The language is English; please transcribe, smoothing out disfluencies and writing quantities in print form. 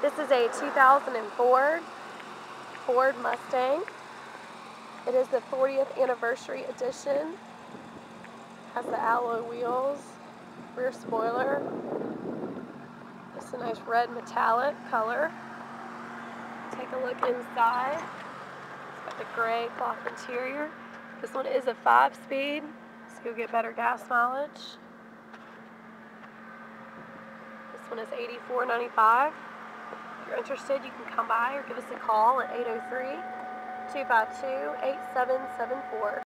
This is a 2004 Ford Mustang. It is the 40th anniversary edition. Has the alloy wheels, rear spoiler. It's a nice red metallic color. Take a look inside. It's got the gray cloth interior. This one is a 5-speed, so you'll get better gas mileage. This one is $84.95. If you're interested, you can come by or give us a call at 803-252-8774.